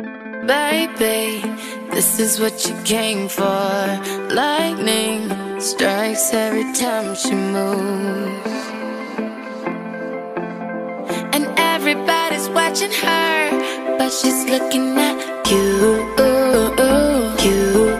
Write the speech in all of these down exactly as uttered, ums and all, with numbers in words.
Baby, this is what you came for. Lightning strikes every time she moves, and everybody's watching her, but she's looking at you, you.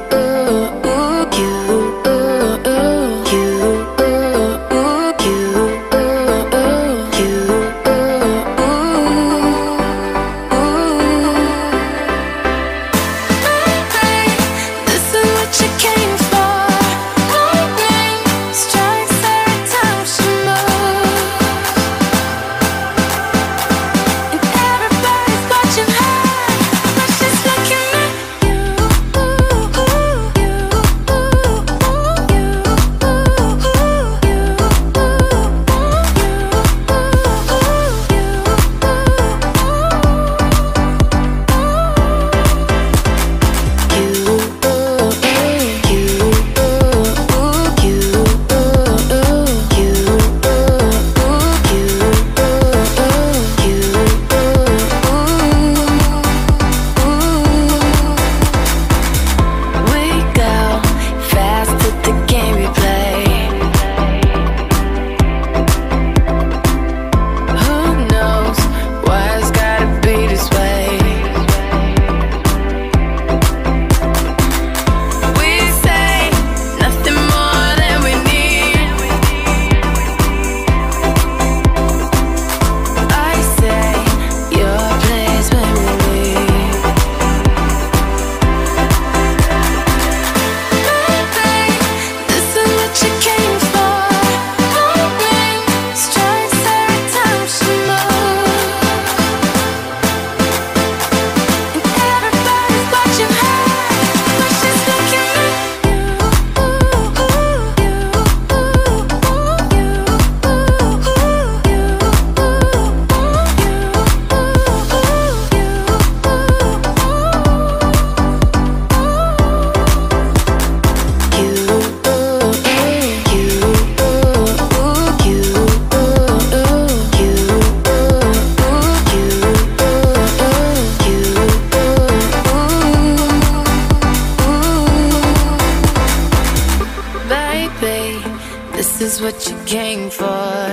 This is what you came for.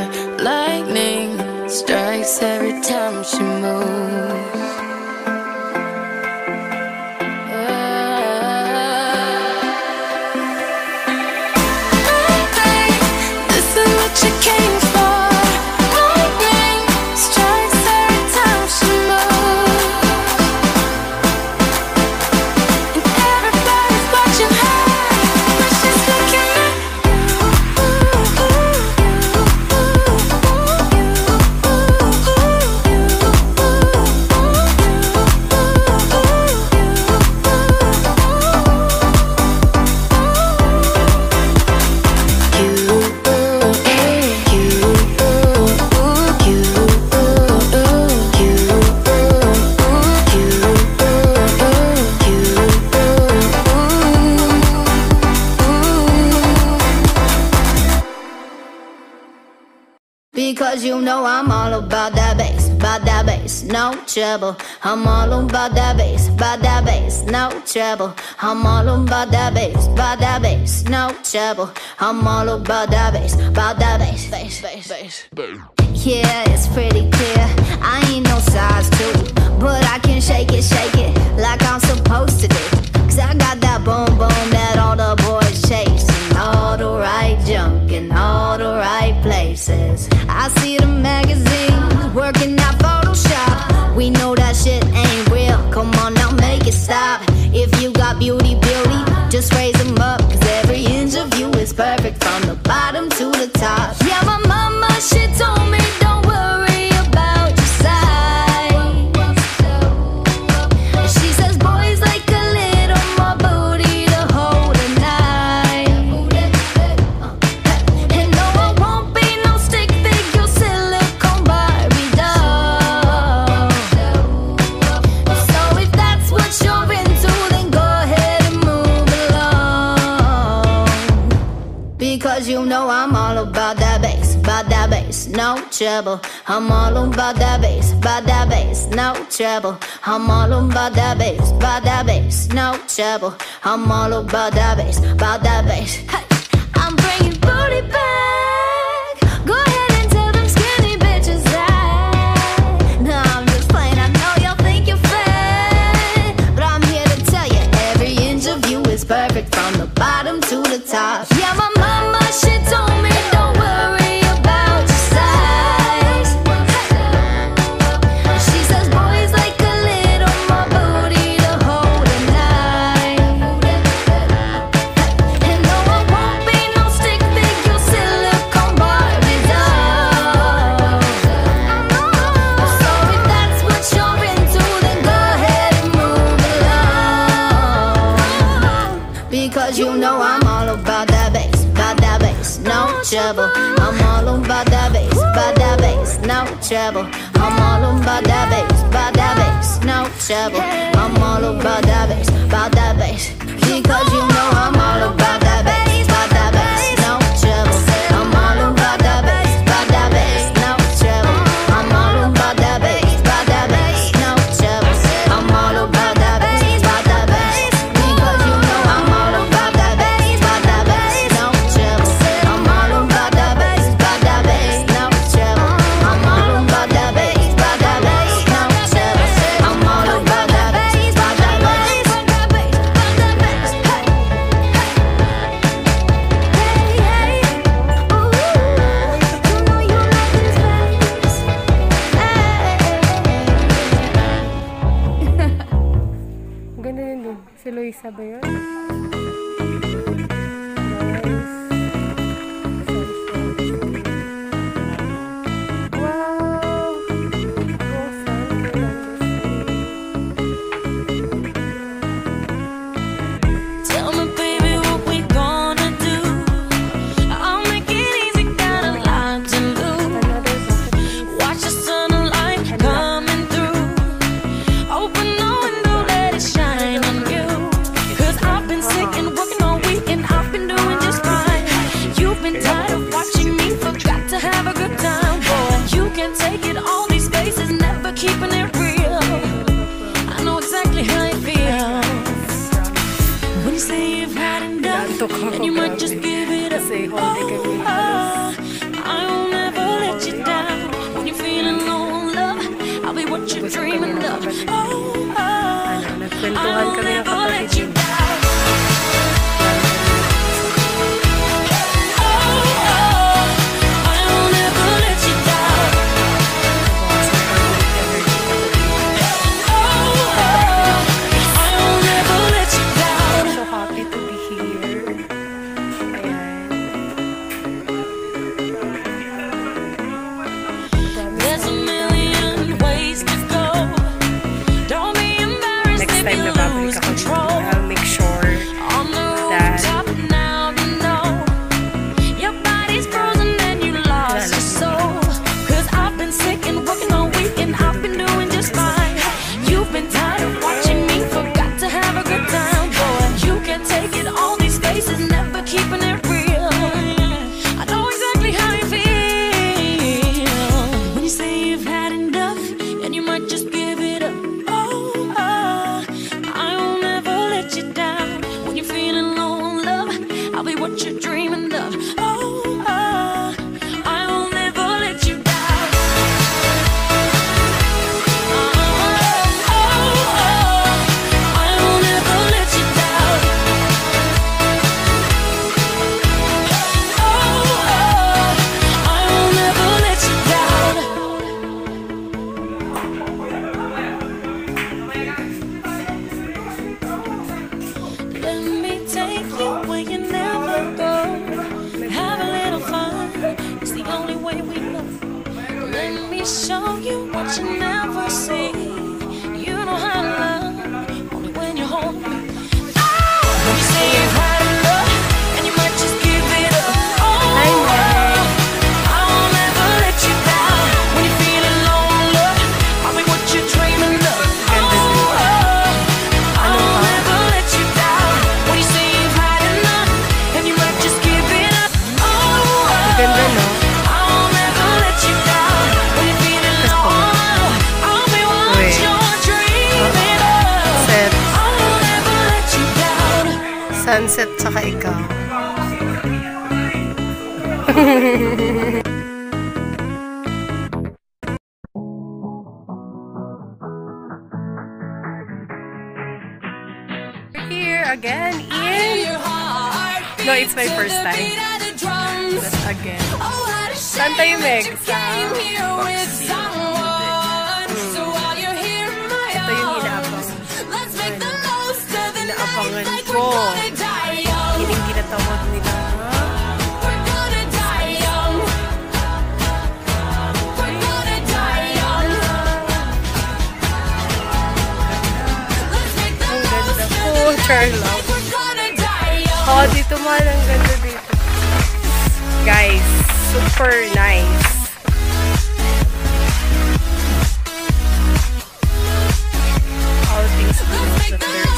Lightning strikes every time she moves. This is what you came for. Lightning strikes every time she moves, and everybody's watching her, but she's looking at because you know I'm all about that bass, about that bass, no trouble. I'm all about that bass, about that bass, no trouble. I'm all about that bass, about that bass, no trouble. I'm all about that bass, about that bass, bass, bass, bass. Yeah, it's pretty clear, I ain't no size two, but I can shake it, shake it like I'm supposed to do. Cause I got that boom boom that all the boys chase, and all the right junk in all the right places. I see the magazines working out Photoshop. We know that shit ain't real, come on now make it stop. If you got beauty, beauty, just raise them up, cause every inch of you is perfect from the bottom to the top. Yeah, my mama, she told me don't worry about your size. She says boys like a little more booty to hold a knife. And no, I won't be no stick figure silicone Barbie doll. So if that's what you're into, then go ahead and move along. Because you know I'm all about that bass, about about that bass, no trouble. I'm all about that bass, about that bass, no trouble. I'm all about that bass, about that bass, no trouble. I'm all about that bass, about that bass. Hey, I'm bringing booty back. Go ahead and tell them skinny bitches that. No, I'm just playing. I know y'all think you're fat, but I'm here to tell you every inch of you is perfect from the bottom to the top. Yeah, my mama, she told me don't worry about your size. She says boys like a little more booty to hold at night. And no, I won't be no stick figure silicone Barbie doll. So if that's what you're into, then go ahead and move along. Because you know I'm all about that bass, about that bass, no trouble. I'm all about that bass, about that bass, no trouble. I'm all about that bass, about that bass, no trouble. I'm all about that bass, about that bass. Because you know I'm all about that bass, about that bass, no trouble. I'm all about that bass, about that bass, no trouble. I'm all about that bass, about that bass, no trouble. I'm all about that bass, about that bass. Because you know I'm all about that bass, about that bass, no trouble. I'm all about that bass, about that bass, no trouble. I'm all about that bass, about that bass, no trouble. I'm all about that bass, about that bass, about that bass, about that bass. Hey, hey, hey, ooh, you know you like this bass. Ang ganda yun din. Si Luisa ba yun? Wow! Tell me, baby, what we gonna do? I'll make it easy, got a lot to lose. Watch the sunlight coming through. Open the window, let it shine on you. 'Cause I've been sick and working all week and I've been doing just fine. You've been tired of watching me, forgot to have a good time, boy. You can take it, all these faces, never keeping it real. I know exactly how you feel. When you say you've had enough, and you might just give it up. Oh, oh, I won't ever let you down. When you're feeling low on love, I'll be what you're dreaming of. Oh, oh, I Nagkwentuhan won't kami ng ever let kapatid you niya. down. Oh, oh, I won't ever let you down. Oh, oh, I won't ever let you down. So happy to be here. Ayan. There's a million ways to go. Don't be embarrassed Next if time you na babalik lose ako dito, control. I'll make sure On the that rooftop now, you know your body's frozen and you lost your soul. 'Cause I've been sick and working all week and I've been doing just fine. You've been tired of watching me, forgot to have a good time, boy. You can take it, all these faces, never keeping it real. I know exactly how you feel. When you say you've had enough and you might just give it up. Oh, oh, I won't ever let you down. When you're feeling low on love, I'll be what you're dreaming of. Oh, oh, I won't ever let you down. Oh, oh, oh, I won't ever let you down. Oh, oh, I won't ever let you down. Let me take you where you never go. Have a little fun, it's the only way we know. Let me show you what you never see. You know how to love, only when you hold me. When you say you've had enough, and you might just give it up. Oh, Hi, Mom. I won't ever let you down. When you're feeling low on love, I'll be what you're dreaming of. Oh, oh, I won't ever let you down. When you say you've had enough, and you might just give it up. Oh, oh, Ganda, no? I won't sunset tsaka ikaw. We're here again in... No, it's my first time. But again. Saan tayo, Meg? Sa Bacsil. Ito yung inaabang. Inaabangan ko. Hiling ginatawag nila. Ang ganda po, Charlotte. Oh, dito man. Ang ganda dito. Guys, super nice. All things good that there's.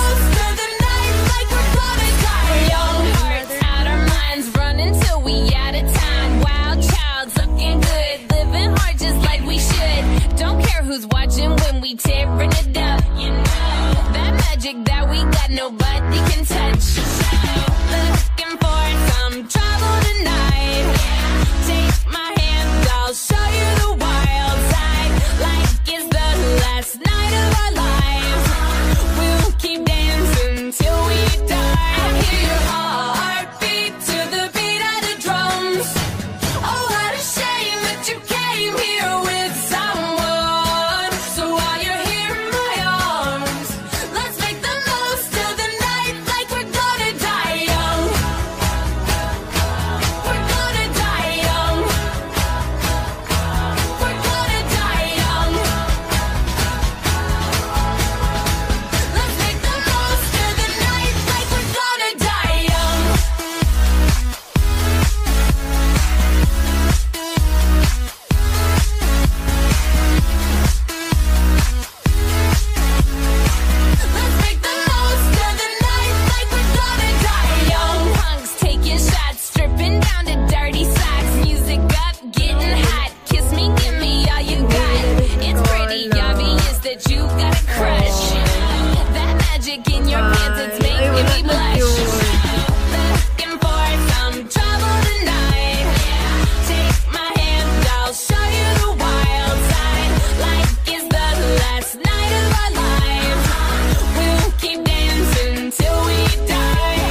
Out our minds, running till we out of time. Wild child, looking good, living hard just like we should. Don't care who's watching when we tearing it up. You know that magic that we got, nobody can touch. Looking for some trouble tonight. Take my hand, I'll show you the wild side. Like it's the last night of our lives. We'll keep dancing till we die. I hear your heartbeat to the beat of the drums. Oh, what a shame that you came here with someone. So while you're here in my arms, let's make the most of the night like we're gonna die young. We're gonna die young. We're gonna die young. Let's make the most of the night like we're gonna die young. Let's make the most of the night like we're gonna die young. Punks taking shots, stripping down to dirty socks. Music up, getting hot. Kiss me, give me all you got. It's pretty obvious that you got a crush. That magic in your pants, it's making me blush. Looking for some trouble tonight. Take my hand, I'll show you the wild side. Like it's the last night of our lives. We'll keep dancing till we die.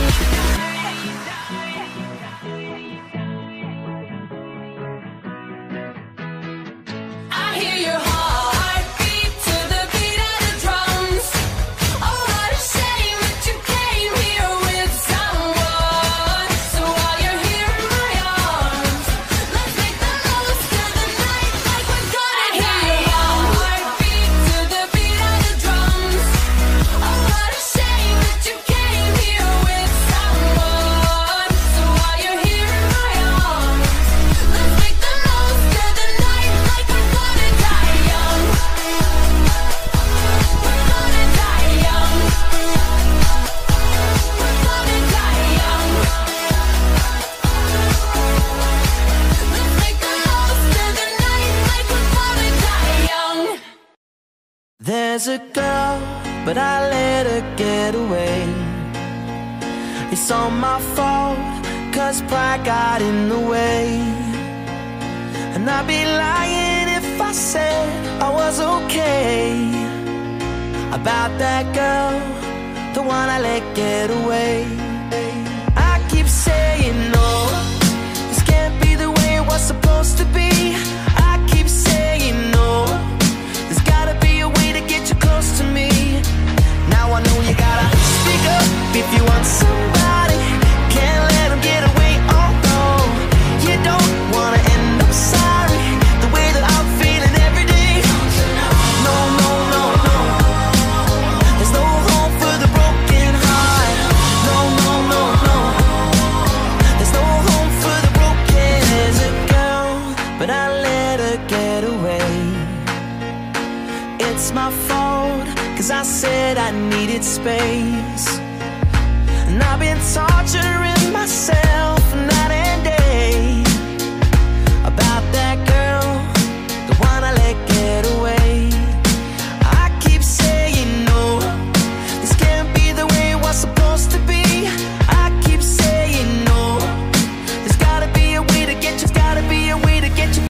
I hear your heartbeat to the beat of the drums. Oh, what a shame that you came here with someone. So while you're here in my arms, let's make the most of the night like we're gonna die. I hear your heartbeat to the beat of the drums. Oh, what a shame that you came here with someone. So while you're here in my arms, let's make the most of the night like we're gonna die young. We're gonna die young. We're gonna die young. Let's make the most of the night like we're gonna die young. There's a girl, but I let her get away. It's all my fault, cause pride got in the way. And I'd be lying if I said I was okay about that girl, the one I let get away. I keep saying no, this can't be the way it was supposed to be. I keep saying no, there's gotta be a way to get you close to me. Now I know you gotta speak up if you want somebody. Can't let them get away, oh no. You don't wanna end up sorry, the way that I'm feeling every day. No, no, no, no. There's no hope for the broken heart. No, no, no, no. There's no hope for the broken. There's a girl, but I let her get away. It's my fault, cause I said I needed space. And I've been torturing